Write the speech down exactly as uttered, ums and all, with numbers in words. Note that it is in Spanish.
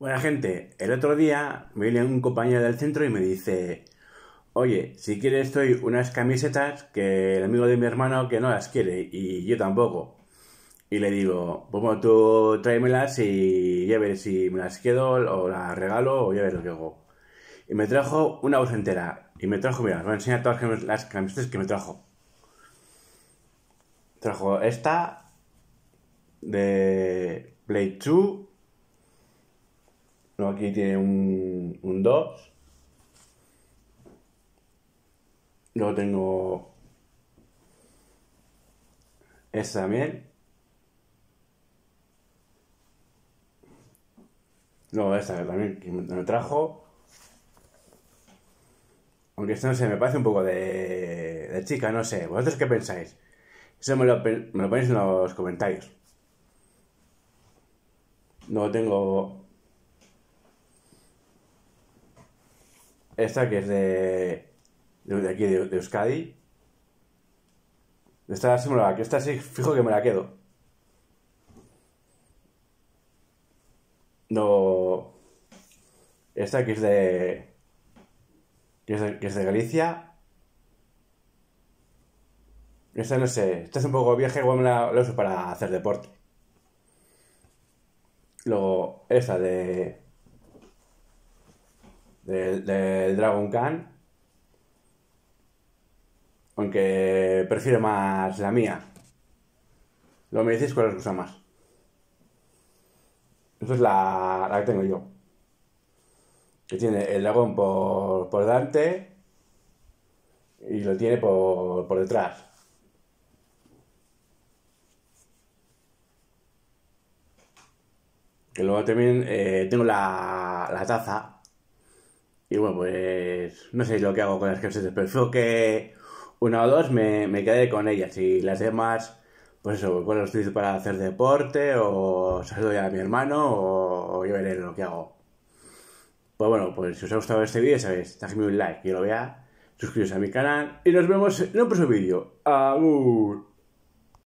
Buena gente, el otro día me viene un compañero del centro y me dice: oye, si quieres doy unas camisetas que el amigo de mi hermano que no las quiere y yo tampoco. Y le digo: pues bueno, tú tráemelas y ya veré si me las quedo o las regalo o ya veré lo que hago. Y me trajo una bolsa entera. Y me trajo, mira, os voy a enseñar todas las camisetas que me trajo. Trajo esta de Play dos. No, aquí tiene un, un dos. Luego tengo esta también. Luego esta también que me trajo. Aunque esto no sé, me parece un poco de, de chica, no sé. ¿Vosotros qué pensáis? Eso me lo, me lo ponéis en los comentarios. Luego tengo esta que es de, de, de aquí, de, de Euskadi. Esta sí me la, esta sí fijo que me la quedo. No. Esta que es de. Que es de, que es de Galicia. Esta no sé. Esta es un poco vieja, igual me la, la uso para hacer deporte. Luego, esta de. De, de Dragon Khan. Aunque prefiero más la mía. Luego me decís cuál os gusta más. Esta es la, la que tengo yo. Que tiene el dragón por, por delante y lo tiene por, por detrás. Que luego también eh, tengo la, la taza. Y bueno, pues no sé lo que hago con las camisetas, pero creo que una o dos me, me quedé con ellas. Y las demás, pues eso, pues las utilizo para hacer deporte o se las doy a mi hermano o, o yo veré lo que hago. Pues bueno, pues si os ha gustado este vídeo, sabéis, dejadme un like, que lo vea, suscribiros a mi canal y nos vemos en un próximo vídeo. ¡Agur!